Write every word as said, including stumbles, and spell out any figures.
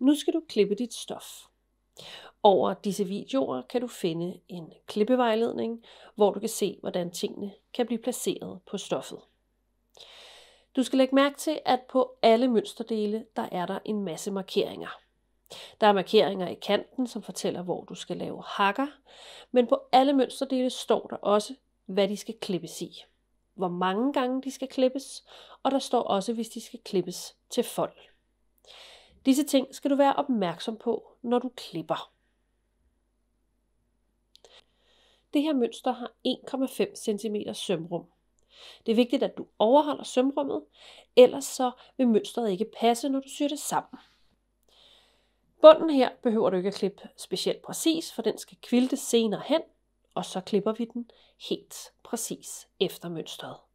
Nu skal du klippe dit stof. Over disse videoer kan du finde en klippevejledning, hvor du kan se, hvordan tingene kan blive placeret på stoffet. Du skal lægge mærke til, at på alle mønsterdele, der er der en masse markeringer. Der er markeringer i kanten, som fortæller, hvor du skal lave hakker, men på alle mønsterdele står der også, hvad de skal klippes i. Hvor mange gange de skal klippes, og der står også, hvis de skal klippes til fold. Disse ting skal du være opmærksom på, når du klipper. Det her mønster har en komma fem centimeter sømrum. Det er vigtigt, at du overholder sømrummet, ellers så vil mønstret ikke passe, når du syr det sammen. Bunden her behøver du ikke at klippe specielt præcis, for den skal kvilte senere hen, og så klipper vi den helt præcis efter mønstret.